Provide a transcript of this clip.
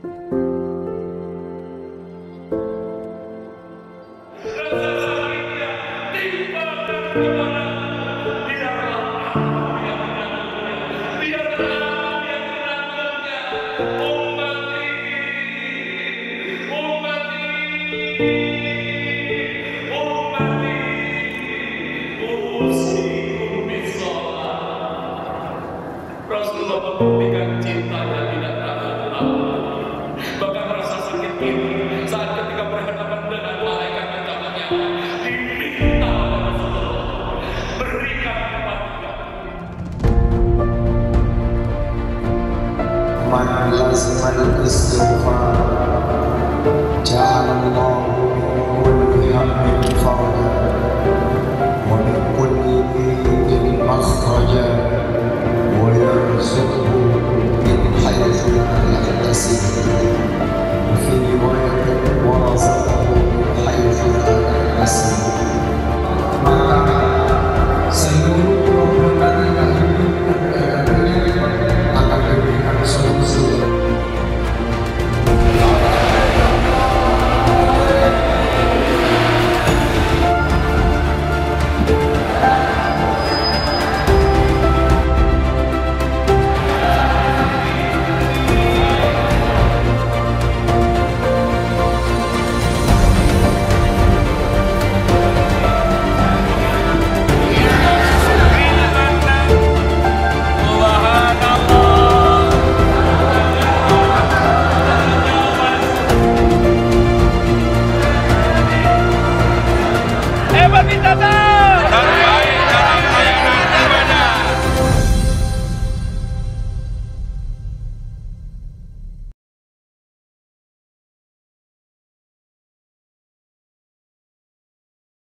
Rasulullah membuktikan cintanya tidak tahan. Bahkan rasa sakit ini saat ketika berhadapan dengan malaikat pencabut nyawa, diminta oleh Rasulullah, berikan kepada man lazima al-istighfar ja'alallahu